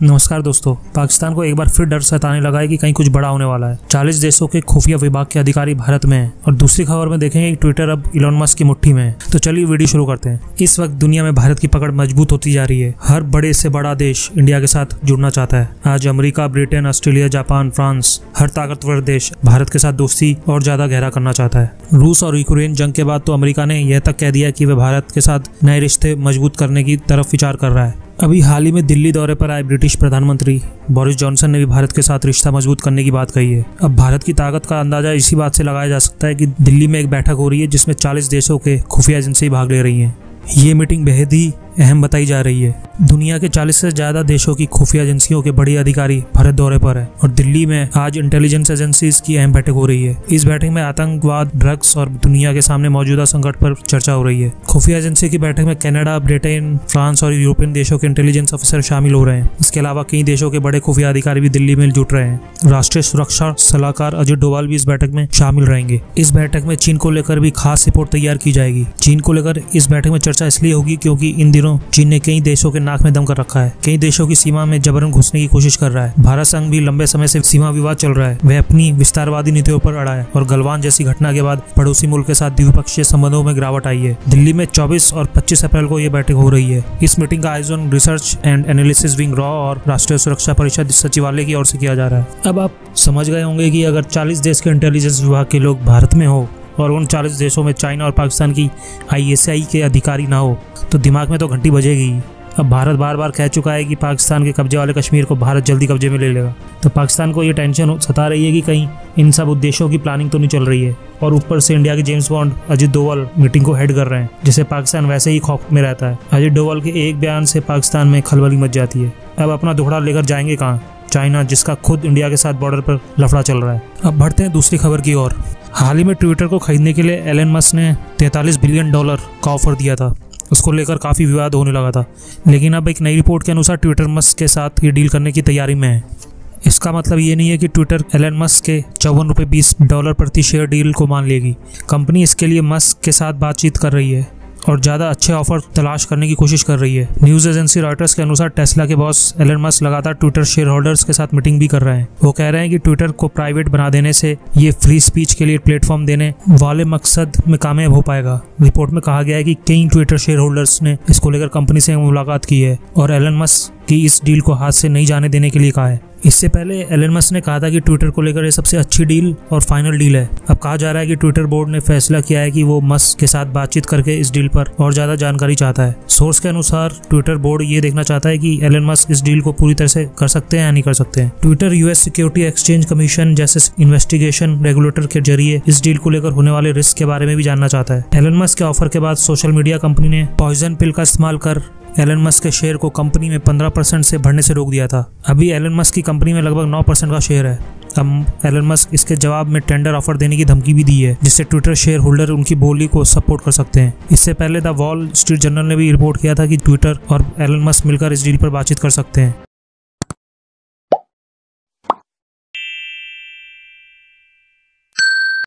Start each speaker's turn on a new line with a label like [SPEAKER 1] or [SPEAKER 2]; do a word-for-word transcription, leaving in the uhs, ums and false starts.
[SPEAKER 1] नमस्कार दोस्तों, पाकिस्तान को एक बार फिर डर सताने लगा है कि कहीं कुछ बड़ा होने वाला है। चालीस देशों के खुफिया विभाग के अधिकारी भारत में हैं और दूसरी खबर में देखेंगे कि ट्विटर अब इलॉन मस्क की मुट्ठी में है। तो चलिए वीडियो शुरू करते हैं। इस वक्त दुनिया में भारत की पकड़ मजबूत होती जा रही है। हर बड़े से बड़ा देश इंडिया के साथ जुड़ना चाहता है। आज America, Britain, Australia, Japan, France, हर ताकतवर देश भारत के साथ दोस्ती और ज्यादा गहरा करना चाहता है। रूस और यूक्रेन जंग के बाद तो अमेरिका ने यह तक कह दिया कि वह भारत के साथ नए रिश्ते मजबूत करने की तरफ विचार कर रहा है। अभी हाल ही में दिल्ली दौरे पर आए ब्रिटिश प्रधानमंत्री बोरिस जॉनसन ने भी भारत के साथ रिश्ता मजबूत करने की बात कही है। अब भारत की ताकत का अंदाजा इसी बात से लगाया जा सकता है कि दिल्ली में एक बैठक हो रही है जिसमें चालीस देशों के खुफिया एजेंसी भाग ले रही हैं। ये मीटिंग बेहद ही अहम बताई जा रही है। दुनिया के चालीस से ज्यादा देशों की खुफिया एजेंसियों के बड़े अधिकारी भारत दौरे पर है और दिल्ली में आज इंटेलिजेंस एजेंसीज की अहम बैठक हो रही है। इस बैठक में आतंकवाद, ड्रग्स और दुनिया के सामने मौजूदा संकट पर चर्चा हो रही है। खुफिया एजेंसी की बैठक में कनाडा, ब्रिटेन, फ्रांस और यूरोपियन देशों के इंटेलिजेंस अफसर शामिल हो रहे हैं। इसके अलावा कई देशों के बड़े खुफिया अधिकारी भी दिल्ली में जुट रहे हैं। राष्ट्रीय सुरक्षा सलाहकार अजित डोवाल भी इस बैठक में शामिल रहेंगे। इस बैठक में चीन को लेकर भी खास रिपोर्ट तैयार की जाएगी। चीन को लेकर इस बैठक में चर्चा इसलिए होगी क्योंकि इन दिनों चीन ने कई देशों के नाक में दम कर रखा है। कई देशों की सीमा में जबरन घुसने की कोशिश कर रहा है। भारत संघ भी लंबे समय से सीमा विवाद चल रहा है। वह अपनी विस्तारवादी नीतियों पर अड़ा है और गलवान जैसी घटना के बाद पड़ोसी मुल्क के साथ द्विपक्षीय संबंधों में गिरावट आई है। दिल्ली में चौबीस और पच्चीस अप्रैल को यह बैठक हो रही है। इस मीटिंग का आयोजन रिसर्च एंड एनालिसिस विंग रॉ और राष्ट्रीय सुरक्षा परिषद सचिवालय की ओर से किया जा रहा है। अब आप समझ गए होंगे कि अगर चालीस देश के इंटेलिजेंस विभाग के लोग भारत में हो और उन चालीस देशों में चाइना और पाकिस्तान की आई एस आई के अधिकारी ना हो तो दिमाग में तो घंटी बजेगी। अब भारत बार बार कह चुका है कि पाकिस्तान के कब्जे वाले कश्मीर को भारत जल्दी कब्जे में ले लेगा। तो पाकिस्तान को ये टेंशन सता रही है कि कहीं इन सब उद्देश्यों की प्लानिंग तो नहीं चल रही है। और ऊपर से इंडिया के James Bond Ajit Doval meeting को हेड कर रहे हैं, जिससे पाकिस्तान वैसे ही खौफ में रहता है। अजित डोवाल के एक बयान से पाकिस्तान में खलबली मच जाती है। अब अपना दुखड़ा लेकर जाएंगे कहाँ? चाइना, जिसका खुद इंडिया के साथ बॉर्डर पर लफड़ा चल रहा है। अब बढ़ते हैं दूसरी खबर की ओर। हाल ही में ट्विटर को खरीदने के लिए एलन मस्क ने तैंतालीस बिलियन डॉलर का ऑफर दिया था। उसको लेकर काफी विवाद होने लगा था, लेकिन अब एक नई रिपोर्ट के अनुसार ट्विटर मस्क के साथ ये डील करने की तैयारी में है। इसका मतलब ये नहीं है कि ट्विटर एलन मस्क के चौवन रुपये बीस डॉलर प्रति शेयर डील को मान लेगी। कंपनी इसके लिए मस्क के साथ बातचीत कर रही है और ज्यादा अच्छे ऑफर तलाश करने की कोशिश कर रही है। न्यूज एजेंसी रॉयटर्स के अनुसार टेस्ला के बॉस एलन मस्क लगातार ट्विटर शेयर होल्डर्स के साथ मीटिंग भी कर रहे हैं। वो कह रहे हैं कि ट्विटर को प्राइवेट बना देने से ये फ्री स्पीच के लिए प्लेटफॉर्म देने वाले मकसद में कामयाब हो पाएगा। रिपोर्ट में कहा गया है कि कई ट्विटर शेयर होल्डर्स ने इसको लेकर कंपनी से मुलाकात की है और एलन मस्क की इस डील को हाथ से नहीं जाने देने के लिए कहा है। इससे पहले एलन मस्क ने कहा था कि ट्विटर को लेकर ये सबसे अच्छी डील और फाइनल डील है। अब कहा जा रहा है कि ट्विटर बोर्ड ने फैसला किया है कि वो मस्क के साथ बातचीत करके इस डील पर और ज्यादा जानकारी चाहता है। सोर्स के अनुसार ट्विटर बोर्ड ये देखना चाहता है कि एलन मस्क इस डील को पूरी तरह से कर सकते हैं या नहीं कर सकते हैं। Twitter US security exchange commission जैसे इन्वेस्टिगेशन रेगुलेटर के जरिए इस डील को लेकर होने वाले रिस्क के बारे में भी जानना चाहता है। एलन मस्क के ऑफर के बाद सोशल मीडिया कंपनी ने पॉइजन पिल का इस्तेमाल कर एलन मस्क के शेयर को कंपनी में पंद्रह परसेंट से बढ़ने से रोक दिया था। अभी एलन मस्क की कंपनी में लगभग नौ परसेंट का शेयर है। अब एलन मस्क इसके जवाब में टेंडर ऑफर देने की धमकी भी दी है, जिससे ट्विटर शेयर होल्डर उनकी बोली को सपोर्ट कर सकते हैं। इससे पहले द वॉल स्ट्रीट जर्नल ने भी रिपोर्ट किया था कि ट्विटर और एलन मस्क मिलकर इस डील पर बातचीत कर सकते हैं।